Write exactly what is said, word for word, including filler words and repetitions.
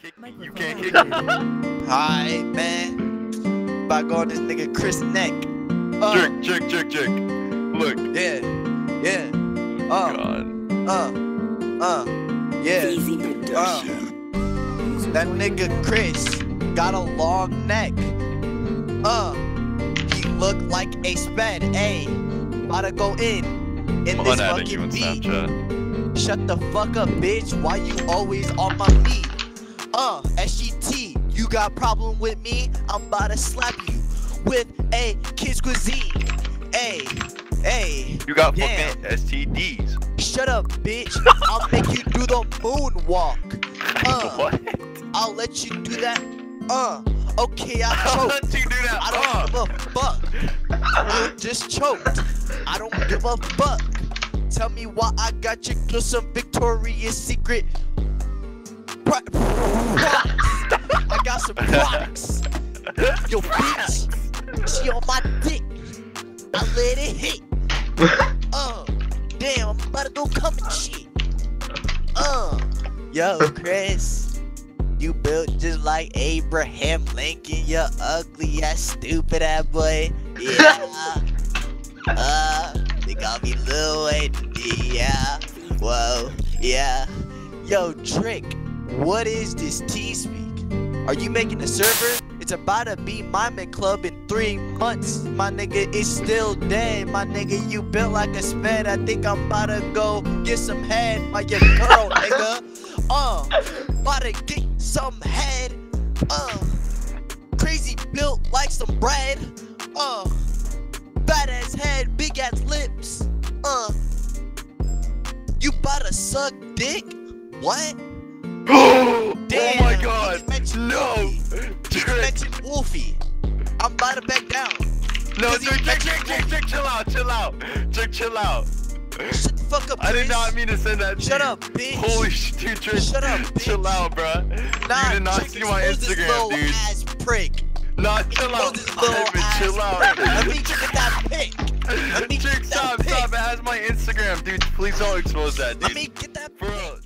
kick me. You can't kick me. Hi, man. About to go on this nigga Chris neck. Uh, Jerk, jerk, jerk, jerk. Look. Yeah, yeah. Oh, Uh, God. uh, uh, yeah. Uh, that nigga Chris got a long neck. Uh, he look like a sped. Ayy, about to go in in this fucking beat. Snapchat. Shut the fuck up, bitch. Why you always on my knee? Uh, S G T, you got problem with me? I'm about to slap you with a kids cuisine. Hey, hey. You got damn. fucking S T Ds. Shut up, bitch. I'll make you do the moonwalk. Uh, What? I'll let you do that. Uh, okay, I I'll choked. let you do that. I don't uh. give a fuck. I just choked. I don't give a fuck. Tell me why I got you through some Victoria's Secret. Pro I got some products. Yo, bitch, she on my dick. I let it hit. Uh, damn, I'm about to go come and shit. Uh, yo, Chris, you built just like Abraham Lincoln. You ugly ass, stupid ass boy. Yeah. Uh, they call me Lil Wayne. Yeah. Whoa. Yeah. Yo, Trick, what is this T-Speak? Are you making a server? It's about to be my club in three months. My nigga is still dead. My nigga, you built like a sped. I think I'm about to go get some head by your girl, nigga. Uh, about to get some head. Uh, crazy built like some bread. Uh, bad ass head, big ass lips. Uh, you about to suck dick? What? Oh Damn, my God! No! Mention Wolfie. I'm about to back down. No, Jake, Jake, Jake, Jake, Jake, chill out, chill out. Jake, chill out. Shut the fuck up, I did Chris. not mean to send that to Shut you. up, bitch. Holy shit, dude, Jake. Shut up, bitch. Chill out, bruh. Nah, you did not Trick, see my expose this Instagram, little dude. ass prick. Nah, chill out. Expose this little Ivan, ass chill out. prick. Let me get that pic. Let me Jake, get that stop, pic. stop. It has my Instagram, dude. Please don't expose that, dude. Let me get that Bro. pic.